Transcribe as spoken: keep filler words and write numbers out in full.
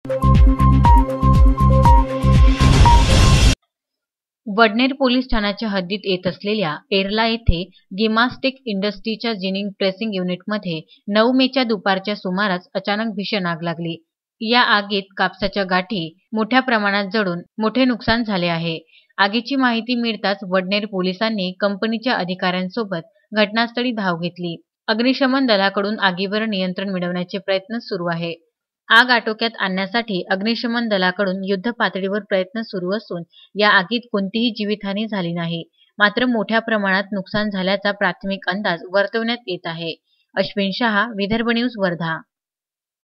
Wadner police ठाण्याच्या हद्दीत येत असलेल्या एर्ला येथे गिमास्टेक इंडस्ट्रीच्या जिनिंग प्रेसिंग युनिटमध्ये नऊ मेच्या दुपारच्या सुमारास अचानक भीषण आग लागली। या आगीत कापसाच्या गाठी मोठ्या प्रमाणात जळून मोठे नुकसान झाले आहे। आगीची माहिती मिळताच वडनेर पोलिसांनी कंपनीच्या अधिकाऱ्यांसोबत घटनास्थळी धाव घेतली। अग्निशमन दलाकडून आगीवर नियंत्रण मिळवण्याचे प्रयत्न सुरू आहे। आग आटोक्यात आणण्यासाठी अग्निशमन दलाकडून युद्ध पातळीवर प्रयत्न सुरू असून या आगीत कोणतीही जीवितहानी झाली नाही, मात्र मोठ्या प्रमाणात नुकसान झाल्याचा प्राथमिक अंदाज वर्तवण्यात येत आहे। अश्विन शहा, विदर्भ न्यूज, वर्धा।